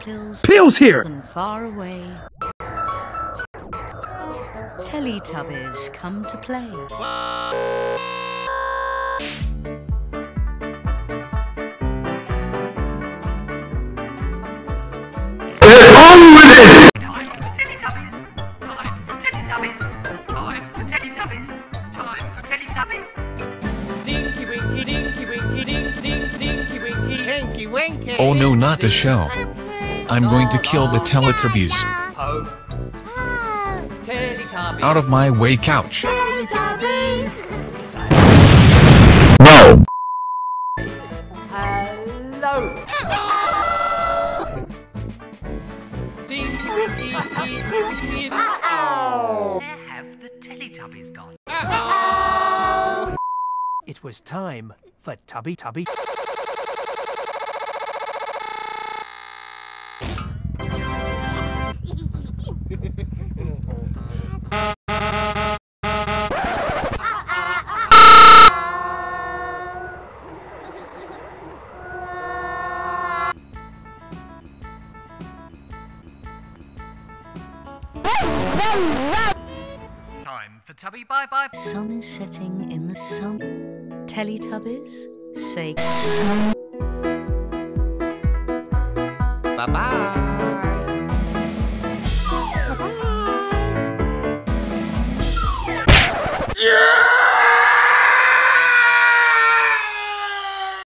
Peel's here! Far away. Teletubbies come to play. Get on with it! Time for Teletubbies. Time for Teletubbies. Time for Teletubbies. Time for Teletubbies. Dinky winky, dinky winky, dinky dinky, dinky winky, Winky winky. Oh no, not the shell. I'm going to kill the Teletubbies. ho. Teletubbies. Out of my way, couch. No! Hello. Dinky winky, dinky winky. Where have the Teletubbies gone? It was time for Tubby Tubby. Time for Tubby Bye Bye. Sun is setting in the sun. Teletubbies say sun.